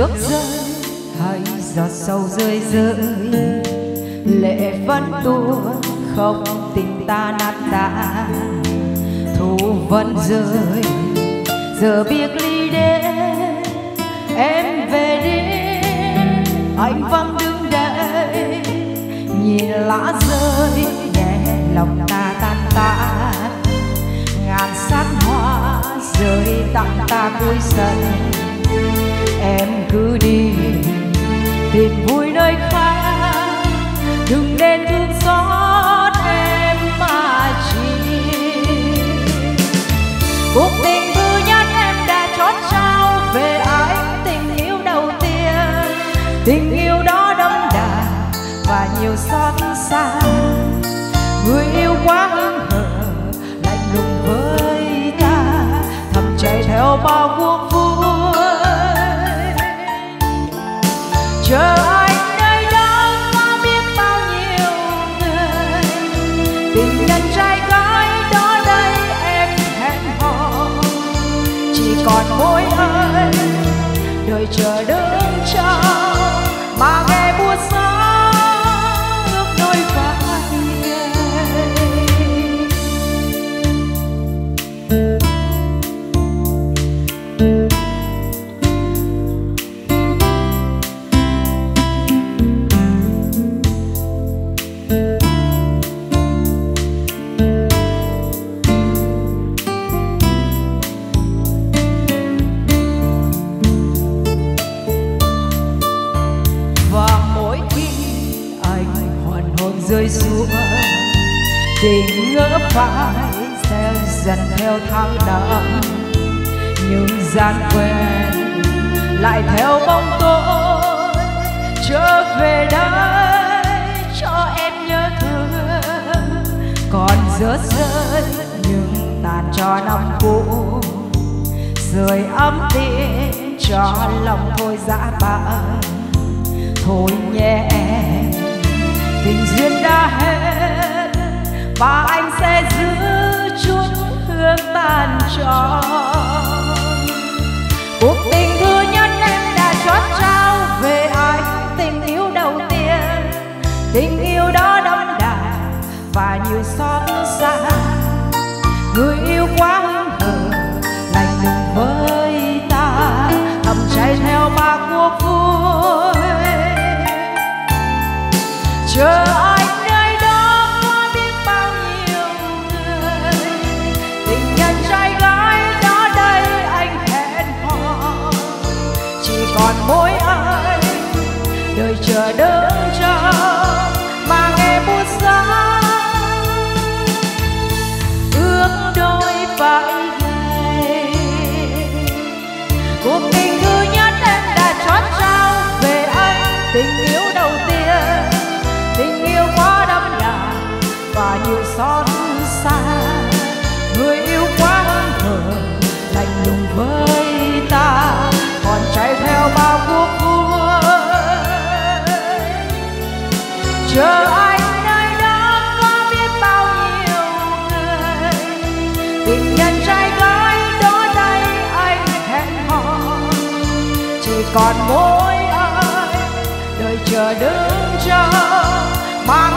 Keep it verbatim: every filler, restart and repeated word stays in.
nước rơi hay giọt sâu rơi rơi, lệ vẫn tuôn không tình ta nát tan. Thu vẫn rơi giờ biết ly đến, em về đi anh vẫn đứng đây, nhìn lá rơi nhẹ lòng ta tan tan. Ngàn sắc hoa rơi tặng ta cuối sân, em cứ đi tìm vui nơi khác, đừng nên thương xót em mà chi. Cuộc tình thứ nhất em đã trót trao về anh, tình yêu đầu tiên, tình yêu đó đậm đà và nhiều xót xa. Người yêu quá hững hờ lạnh lùng với ta, thầm chạy theo bao cuộc vui. Chờ anh nơi đó có biết bao nhiêu người, tình nhân trai gái đó đây em hẹn hò. Chỉ còn mỗi anh đời chờ đứng chờ, mà nghe buốt gió ước đôi vai. Rơi xuống tình ngỡ phải sẽ dần theo tháng năm, nhưng gian quen lại theo bóng tối trở về đây cho em nhớ thương. Còn rớt rơi nhưng tàn cho năm cũ, rời ấm tin cho lòng thôi dã băng. Thôi nhé tình duyên đã hết và anh sẽ giữ chút hương tàn tròn. Cuộc tình thứ nhất em đã trót trao về anh, tình yêu đầu tiên, tình yêu đó đậm đà và nhiều xót xa. Người yêu quá hững hờ lạnh lùng với ta, thầm chạy theo ba cuộc vui. Chờ anh nơi đó có biết bao nhiêu người, tình nhân trai gái đó đây anh hẹn hò. Chỉ còn mỗi anh đời chờ đứng chờ, mà nghe buốt gió ước đôi vai gầy. Cuộc tình thứ nhất em đã trót trao về anh, tình yêu đầu tiên, tình yêu quá đậm đà và nhiều xót xa. Người yêu quá hững hờ lạnh lùng với ta, còn chạy theo bao cuộc vui. Chờ anh nơi đó có biết bao nhiêu người, tình nhân trai gái đó đây anh hẹn hò. Chỉ còn mỗi anh đời chờ đứng chờ, mà